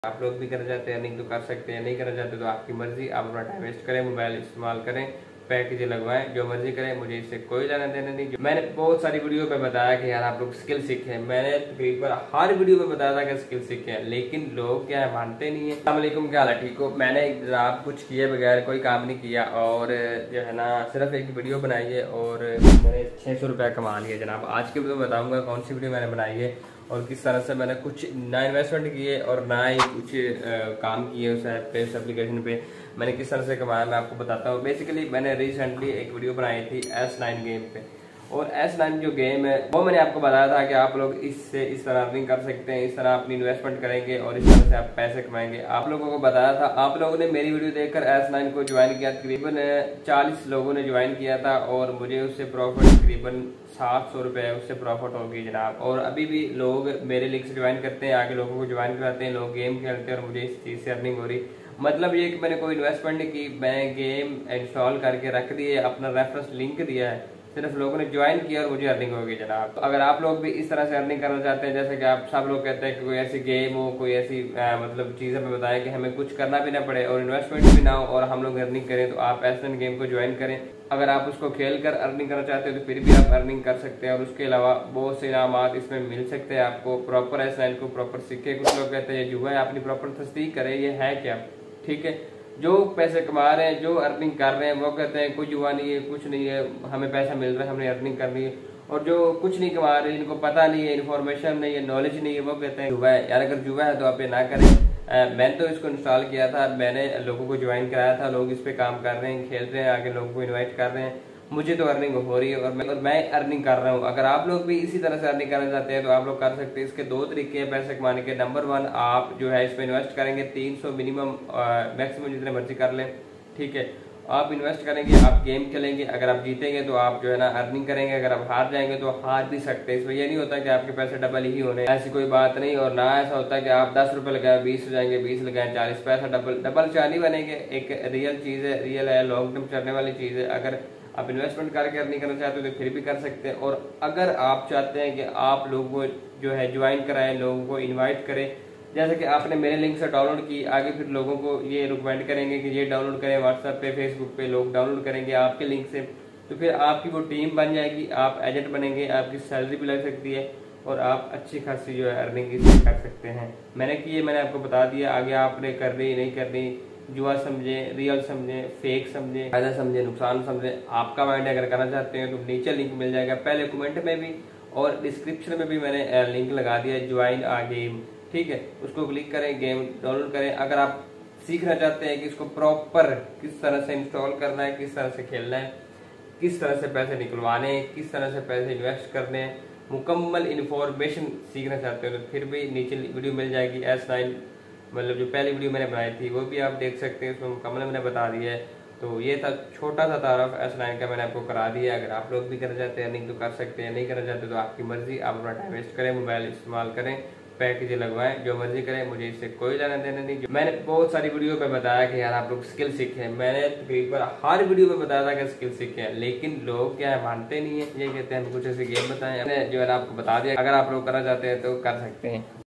आप लोग भी करना चाहते हैं अर्निंग तो कर सकते हैं, नहीं करना चाहते तो आपकी मर्जी। आप अपना टाइम वेस्ट करें, मोबाइल इस्तेमाल करें, पैकेज लगवाएं, जो मर्जी करें, मुझे इससे कोई लेना देना नहीं। मैंने बहुत सारी वीडियो पे बताया कि यार आप लोग स्किल सीखें, मैंने तकरीबन हर वीडियो पे बताया था कि स्किल सीखें, लेकिन लोग क्या है मानते नहीं है। अस्सलाम वालेकुम, क्या हाल है, ठीक हो। मैंने जनाब कुछ किए बगैर कोई काम नहीं किया और जो है ना सिर्फ एक वीडियो बनाई है और मैंने 600 रुपया कमा लिया जनाब। आज के वीडियो में बताऊंगा कौन सी वीडियो मैंने बनाई है और किस तरह से मैंने कुछ ना इन्वेस्टमेंट किए और ना ही कुछ काम किए उस ऐप पे, उस एप्लीकेशन पे मैंने किस तरह से कमाया मैं आपको बताता हूँ। बेसिकली मैंने रिसेंटली एक वीडियो बनाई थी S9 गेम पे, और S9 जो गेम है वो मैंने आपको बताया था कि आप लोग इससे इस तरह अर्निंग कर सकते हैं, इस तरह अपनी इन्वेस्टमेंट करेंगे और इस तरह से आप पैसे कमाएंगे। आप लोगों को बताया था, आप लोगों ने मेरी वीडियो देखकर S9 को ज्वाइन किया, तकरीबन 40 लोगों ने ज्वाइन किया था और मुझे उससे प्रॉफिट तकरीबन 700 रुपये उससे प्रॉफिट होगी जनाब। और अभी भी लोग मेरे लिंक से ज्वाइन करते हैं, आगे लोगों को ज्वाइन कराते हैं, लोग गेम खेलते हैं और मुझे इस चीज़ से अर्निंग हो रही। मतलब ये कि मैंने कोई इन्वेस्टमेंट नहीं की, मैं गेम इंस्टॉल करके रख दिए, अपना रेफरेंस लिंक दिया है, सिर्फ लोगों ने ज्वाइन किया और मुझे अर्निंग होगी जनाब। तो अगर आप लोग भी इस तरह से अर्निंग करना चाहते हैं, जैसे कि आप सब लोग कहते हैं कि कोई ऐसी गेम हो, कोई ऐसी मतलब चीज़ हमें बताएं कि हमें कुछ करना भी ना पड़े और इन्वेस्टमेंट भी ना हो और हम लोग अर्निंग करें, तो आप S9 गेम को ज्वाइन करें। अगर आप उसको खेल कर अर्निंग करना चाहते हो तो फिर भी आप अर्निंग कर सकते हैं और उसके अलावा बहुत से इनामात इसमें मिल सकते हैं आपको। प्रॉपर S9 को प्रॉपर सीखे। कुछ लोग कहते हैं ये जुआ है, अपनी प्रॉपर तस्दीक करें ये है क्या, ठीक है। जो पैसे कमा रहे हैं, जो अर्निंग कर रहे हैं, वो कहते हैं कुछ जुआ नहीं है, कुछ नहीं है, हमें पैसा मिल रहा है, हमने अर्निंग करनी है। और जो कुछ नहीं कमा रहे, इनको पता नहीं है, इन्फॉर्मेशन नहीं है, नॉलेज नहीं है, वो कहते हैं जुआ है। यार अगर जुआ है तो आप ये ना करें। मैंने तो इसको इंस्टॉल किया था, मैंने लोगों को ज्वाइन कराया था, लोग इस पे काम कर रहे हैं, खेल रहे हैं, आगे लोगों को इन्वाइट कर रहे हैं, मुझे तो अर्निंग हो रही है और मैं अर्निंग कर रहा हूँ। अगर आप लोग भी इसी तरह से अर्निंग करना चाहते हैं तो आप लोग कर सकते हैं। इसके 2 तरीके हैं पैसे कमाने के। नंबर 1, आप जो है इसमें इन्वेस्ट करेंगे 300 मिनिमम, मैक्सिमम जितने मर्जी कर लें, ठीक है। आप इन्वेस्ट करेंगे, आप गेम खेलेंगे, अगर आप जीतेंगे तो आप जो है ना अर्निंग करेंगे, अगर आप हार जाएंगे तो हार भी सकते हैं। इसमें यह नहीं होता कि आपके पैसे डबल ही होने, ऐसी कोई बात नहीं। और ना ऐसा होता है कि आप 10 रुपये लगाए 20 हो जाएंगे, 20 लगाए 40, पैसा डबल चार नहीं बनेंगे। एक रियल चीज़ है, रियल है, लॉन्ग टर्म चलने वाली चीज़ है। अगर आप इन्वेस्टमेंट करके अर्निंग करना चाहते हो तो फिर भी कर सकते हैं। और अगर आप चाहते हैं कि आप लोगों को जो है ज्वाइन कराएं, लोगों को इनवाइट करें, जैसे कि आपने मेरे लिंक से डाउनलोड की, आगे फिर लोगों को ये रिकमेंड करेंगे कि ये डाउनलोड करें, व्हाट्सएप पे, फेसबुक पे लोग डाउनलोड करेंगे आपके लिंक से, तो फिर आपकी वो टीम बन जाएगी, आप एजेंट बनेंगे, आपकी सैलरी भी लग सकती है और आप अच्छी खासी जो है अर्निंग इससे कर सकते हैं। मैंने की है, मैंने आपको बता दिया, आगे आपने करनी नहीं करनी, जुआ समझे, रियल समझे, फेक समझे, फायदा समझे, नुकसान समझे, आपका माइंड। अगर करना चाहते हैं तो नीचे लिंक मिल जाएगा, पहले कमेंट में भी और डिस्क्रिप्शन में भी मैंने लिंक लगा दिया, ज्वाइन आ गेम, ठीक है। उसको क्लिक करें, गेम डाउनलोड करें। अगर आप सीखना चाहते हैं कि इसको प्रॉपर किस तरह से इंस्टॉल करना है, किस तरह से खेलना है, किस तरह से पैसे निकलवाने हैं, किस तरह से पैसे इन्वेस्ट करने हैं, मुकम्मल इन्फॉर्मेशन सीखना चाहते हो तो फिर भी नीचे वीडियो मिल जाएगी। S9 मतलब जो पहली वीडियो मैंने बनाई थी वो भी आप देख सकते हैं, उसमें मुकम्मल मैंने बता दिया है। तो ये था छोटा सा तारफ S9 का, मैंने आपको करा दिया। अगर आप लोग भी करना चाहते हैं अर्निंग तो कर सकते हैं, नहीं करना चाहते तो आपकी मर्जी। आप अपना टाइम वेस्ट करें, मोबाइल इस्तेमाल करें, पैकेज लगवाएं, जो मर्जी करें, मुझे इससे कोई लेना देना नहीं। मैंने बहुत सारी वीडियो पे बताया कि यार आप लोग स्किल सीखें, मैंने तकरीबन हर वीडियो में बताया था कि स्किल सीखें, लेकिन लोग क्या है मानते नहीं है। ये कहते हैं कुछ ऐसे गेम बताएं, जो है आपको बता दिया। अगर आप लोग करना चाहते हैं तो कर सकते हैं।